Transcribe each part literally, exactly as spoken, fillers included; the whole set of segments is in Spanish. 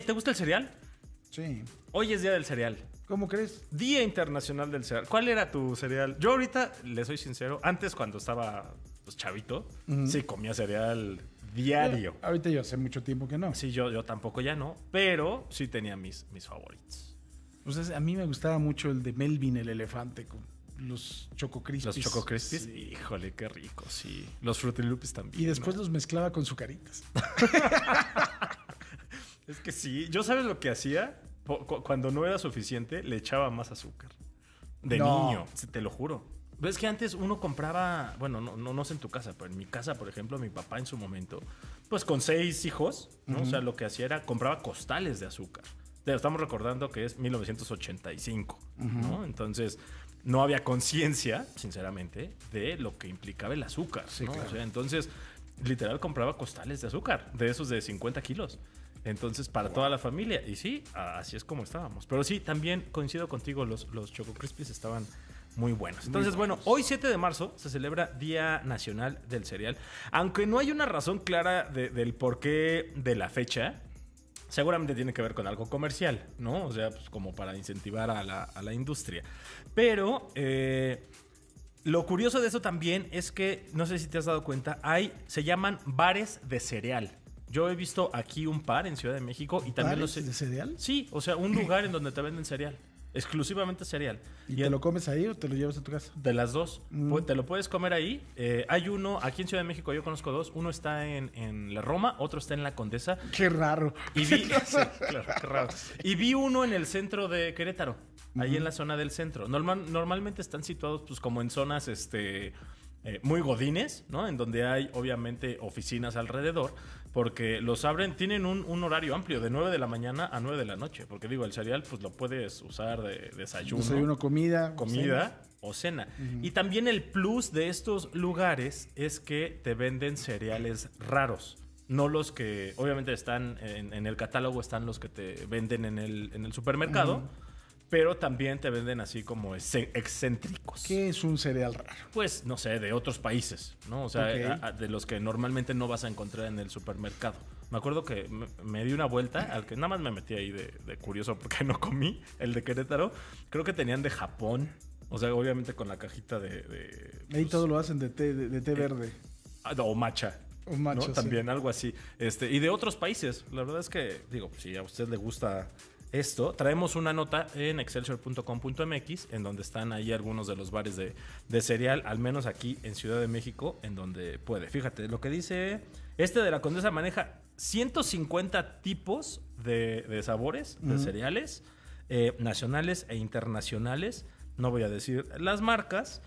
¿te gusta el cereal? Sí. Hoy es día del cereal. ¿Cómo crees? Día Internacional del Cereal. ¿Cuál era tu cereal? Yo ahorita, le soy sincero, antes cuando estaba pues, chavito, uh-huh. sí comía cereal diario. Yo, ahorita yo hace mucho tiempo que no. Sí, yo, yo tampoco ya no, pero sí tenía mis, mis favoritos. Pues a mí me gustaba mucho el de Melvin el elefante con los Choco Crispies. Los Choco Crispies, sí. Híjole, qué rico, sí. Los Fruity Loops también. Y después ¿no? los mezclaba con Zucaritas. Es que sí. ¿Yo sabes lo que hacía? Cuando no era suficiente, le echaba más azúcar. De no. niño, te lo juro. Ves que antes uno compraba, bueno, no, no, no sé en tu casa, pero en mi casa, por ejemplo, mi papá en su momento, pues con seis hijos, ¿no? Uh-huh. O sea, lo que hacía era, compraba costales de azúcar. Estamos recordando que es mil novecientos ochenta y cinco, uh-huh. ¿no? Entonces, no había conciencia, sinceramente, de lo que implicaba el azúcar, sí, ¿no? Claro. O sea, entonces, literal compraba costales de azúcar, de esos de cincuenta kilos. Entonces, para wow. toda la familia. Y sí, así es como estábamos. Pero sí, también coincido contigo, los, los Choco Crispies estaban muy buenos. Entonces, muy buenos. Bueno, hoy siete de marzo se celebra Día Nacional del Cereal. Aunque no hay una razón clara de, del porqué de la fecha, seguramente tiene que ver con algo comercial, ¿no? O sea, pues como para incentivar a la, a la industria. Pero eh, lo curioso de eso también es que, no sé si te has dado cuenta, hay, se llaman bares de cereal. Yo he visto aquí un par en Ciudad de México y también los... ¿De cereal? Sí, o sea, un lugar en donde te venden cereal. Exclusivamente cereal. ¿Y, y te el... lo comes ahí o te lo llevas a tu casa? De las dos. Mm. Te lo puedes comer ahí. Eh, hay uno, aquí en Ciudad de México yo conozco dos. Uno está en, en la Roma, otro está en la Condesa. ¡Qué raro! Y vi, sí, claro, qué raro. Y vi uno en el centro de Querétaro, mm. ahí en la zona del centro. Normal, normalmente están situados pues como en zonas... este Eh, muy godines, ¿no? En donde hay obviamente oficinas alrededor, porque los abren, tienen un, un horario amplio de nueve de la mañana a nueve de la noche, porque digo, el cereal pues lo puedes usar de desayuno, desayuno, comida, comida o cena. Uh-huh. Y también el plus de estos lugares es que te venden cereales raros. No los que obviamente están en, en el catálogo, están los que te venden en el, en el supermercado. Uh-huh. Pero también te venden así como excéntricos. ¿Qué es un cereal raro? Pues, no sé, de otros países, ¿no? O sea, okay. a, a, de los que normalmente no vas a encontrar en el supermercado. Me acuerdo que me, me di una vuelta, al que nada más me metí ahí de, de curioso porque no comí, el de Querétaro. Creo que tenían de Japón. O sea, obviamente con la cajita de... de ahí pues, todo lo hacen de té, de, de té eh, verde. O matcha. O matcha, ¿no? sí. También, algo así. Este, y de otros países. La verdad es que, digo, si a usted le gusta... esto, traemos una nota en excelsior punto com punto m x en donde están ahí algunos de los bares de, de cereal, al menos aquí en Ciudad de México, en donde puede. Fíjate, lo que dice, este de la Condesa maneja ciento cincuenta tipos de, de sabores, uh-huh. de cereales, eh, nacionales e internacionales. No voy a decir las marcas.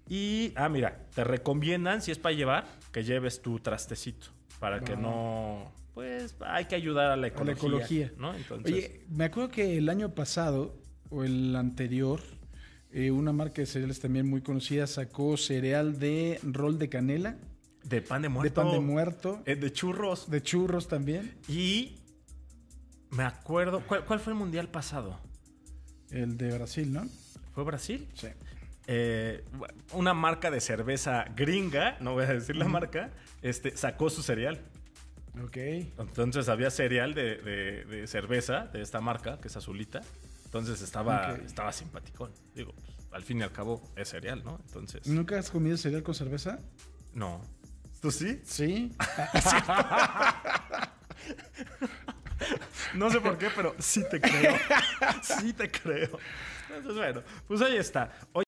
Y, ah, mira, te recomiendan, si es para llevar, que lleves tu trastecito, para wow. que no... Pues hay que ayudar a la ecología. A la ecología. ¿No? Entonces... Oye, me acuerdo que el año pasado o el anterior, eh, una marca de cereales también muy conocida sacó cereal de rol de canela. De pan de muerto. De pan de muerto. Eh, de churros. De churros también. Y me acuerdo, ¿cuál, cuál fue el mundial pasado? El de Brasil, ¿no? ¿Fue Brasil? Sí. Eh, una marca de cerveza gringa, no voy a decir la uh-huh. marca, este, sacó su cereal. Ok. Entonces había cereal de, de, de cerveza de esta marca, que es azulita. Entonces estaba, okay. estaba simpaticón. Digo, pues, al fin y al cabo es cereal, ¿no? Entonces. ¿Nunca has comido cereal con cerveza? No. ¿Tú sí? Sí. No sé por qué, pero sí te creo. Sí te creo. Entonces, bueno, pues ahí está. Hoy